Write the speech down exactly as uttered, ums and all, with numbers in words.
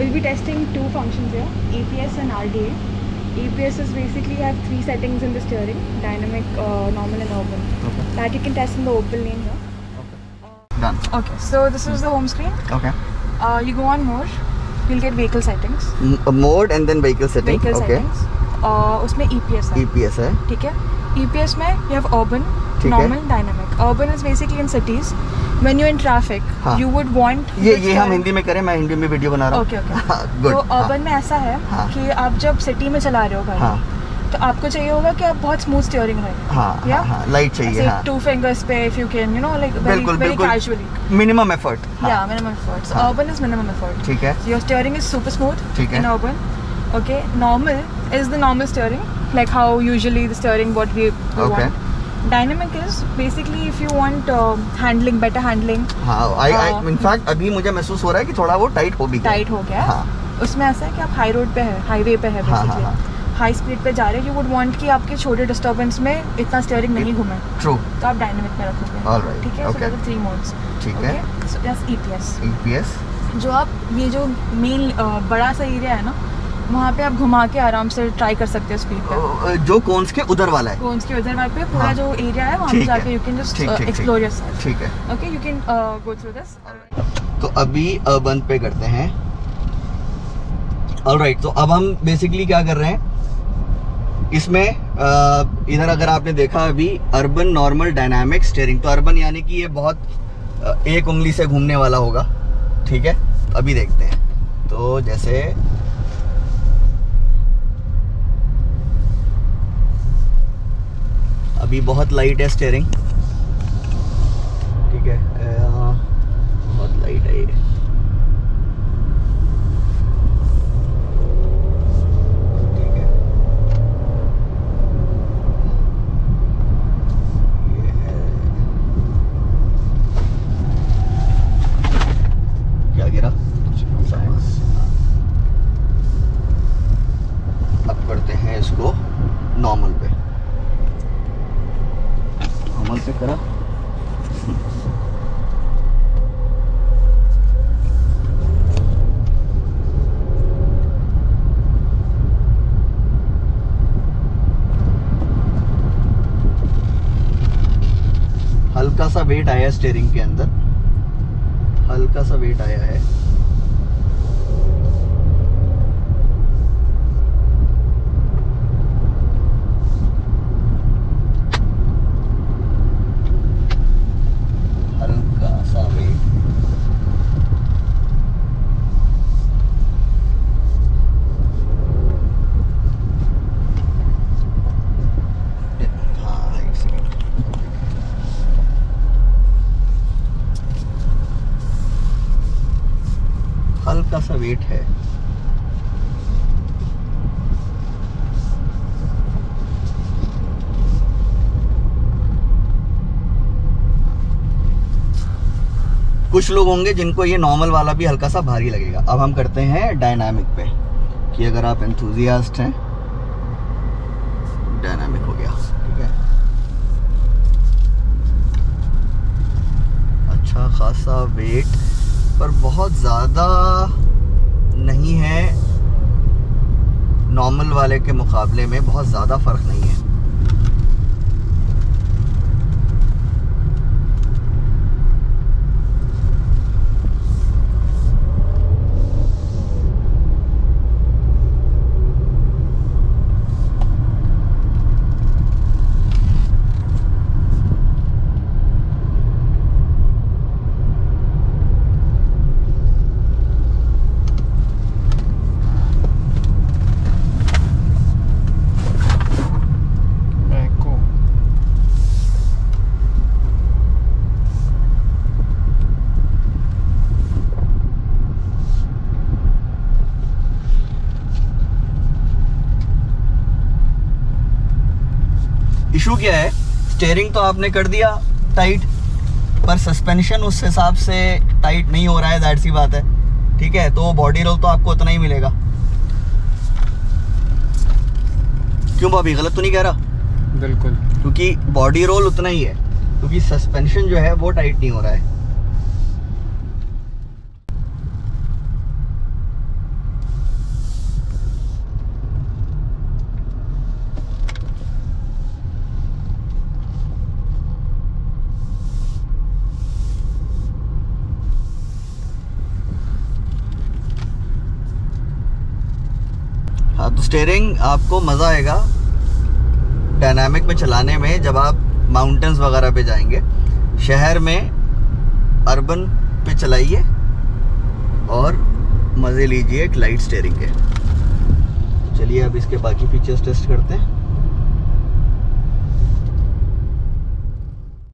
we'll be testing two functions here, A P S and R D A. A P S is basically you have three settings in the steering: dynamic, uh, normal and urban. Okay. That you can test in the Opel lane here. Done. Okay, so this is the home screen. Okay. Uh, you go on more, you'll get vehicle settings. M- mode and then vehicle setting. Vehicle Okay. settings. Uh, उसमें E P S है. E P S है. ठीक है. E P S में you have urban, ठीक है. normal, dynamic. Urban is basically in cities. When you're in traffic, हाँ. you would want. ये ये हम हिंदी में करें, मैं हिंदी में वीडियो बना रहा हूँ. Okay okay. हाँ, good. तो urban में ऐसा है हाँ. कि आप जब सिटी में चला रहे हो गाड़ी, हाँ. तो आपको चाहिए होगा कि आप बहुत स्मूथ स्टीयरिंग रहे. हाँ, या हाँ, लाइट चाहिए. हाँ. टू फिंगर्स पे if you can, you know, like very बिल्कुल very बिल्कुल. casually. Minimum effort. Yeah, minimum effort. So हाँ. urban is minimum effort. ठीक है. So your steering is super smooth ठीक है. in urban. Okay, normal is the normal steering, like how usually the steering what we, we Okay. want. Dynamic is basically if you want uh, handling, better handling. हाँ, आई आई हाँ. In fact अभी मुझे महसूस हो रहा है कि थोड़ा वो टाइट हो भी गया. टाइट हो गया. हाँ. उसमें ऐसा है कि आप हाई रोड पे है, हाईवे पे है हाँ, बेसिकली. हाँ, हाई स्पीड पे जा रहे हो, यू वुड वांट कि आपके छोटे डिस्टर्बेंस में इतना स्टीयरिंग नहीं घूमे, ट्रू. तो आप डायनामिक में रखोगे. Alright, ठीक है. okay. So three modes. ठीक है. So that's E P S. E P S. जो आप ये जो मेन बड़ा सा एरिया है ना, वहाँ पे आप घुमा के आराम से ट्राई कर सकते हो स्पीड पे. जो कोन्स के उधर वाला है. कोन्स के उधर वाले पे पूरा हाँ. जो एरिया है वहाँ पे ठीक है. जाके यू कैन जस्ट ठीक, ठीक, एक्सप्लोर ठीक. योरसेल्फ. ठीक है. Okay, you can go through this. तो अभी अर्बन पे करते हैं. ऑलराइट, तो अब हम बेसिकली क्या कर रहे हैं इसमें, uh, इधर अगर आपने देखा अभी अर्बन, नॉर्मल, डायनामिक, स्टीयरिंग. तो अर्बन यानी कि ये बहुत uh, एक उंगली से घूमने वाला होगा. ठीक है, अभी देखते हैं. तो जैसे अभी बहुत लाइट है स्टीयरिंग. ठीक है, uh, बहुत लाइट है ये. अब करते हैं इसको नॉर्मल पे. नॉर्मल पे करा. हल्का सा वेट आया स्टीयरिंग के अंदर, हल्का सा वेट आया है. हल्का सा वेट है. कुछ लोग होंगे जिनको ये नॉर्मल वाला भी हल्का सा भारी लगेगा. अब हम करते हैं डायनामिक पे, कि अगर आप एंथुजियास्ट हैं. डायनामिक हो गया. ठीक है, अच्छा खासा वेट, पर बहुत ज़्यादा नहीं है. नॉर्मल वाले के मुकाबले में बहुत ज़्यादा फ़र्क नहीं है. इशू क्या है, स्टीयरिंग तो आपने कर दिया टाइट, पर सस्पेंशन उस हिसाब से टाइट नहीं हो रहा है. दैट सी बात है. ठीक है, तो बॉडी रोल तो आपको उतना ही मिलेगा. क्यों भाभी, गलत तो नहीं कह रहा? बिल्कुल, क्योंकि बॉडी रोल उतना ही है, क्योंकि सस्पेंशन जो है वो टाइट नहीं हो रहा है. स्टीयरिंग आपको मज़ा आएगा डायनामिक में चलाने में जब आप माउंटेन्स वगैरह पे जाएंगे। शहर में अर्बन पे चलाइए और मज़े लीजिए एक लाइट स्टीयरिंग के। चलिए अब इसके बाकी फीचर्स टेस्ट करते हैं।